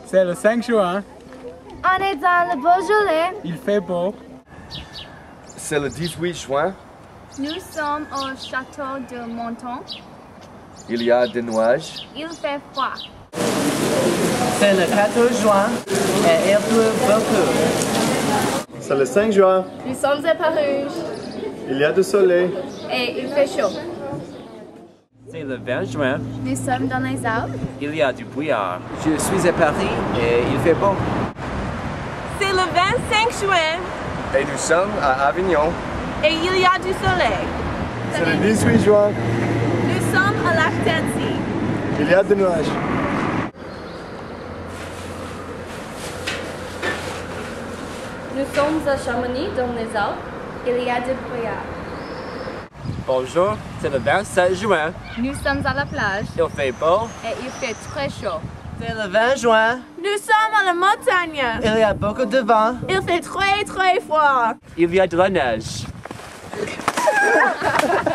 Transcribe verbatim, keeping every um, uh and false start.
C'est le cinq juin. On est dans le Beaujolais. Il fait beau. C'est le dix-huit juin. Nous sommes au château de Monton. Il y a des nuages. Il fait froid. C'est le quatorze juin et il pleut beaucoup. C'est le cinq juin. Nous sommes à Paris Il y a du soleil. et il fait chaud. C'est le vingt juin. Nous sommes dans les Alpes. Il y a du brouillard. Je suis à Paris et il fait beau. C'est le vingt-cinq juin Et nous sommes à Avignon. et il y a du soleil. C'est le dix-huit juin. Nous sommes à l'Arctique. Il y a des nuages. Nous sommes à Chamonix dans les Alpes. Il y a du brouillard. Bonjour, c'est le vingt-sept juin. Nous sommes à la plage Il fait beau. et il fait très chaud. C'est le vingt juin. Nous sommes à la montagne. Il y a beaucoup de vent. Il fait très très froid. Il y a de la neige.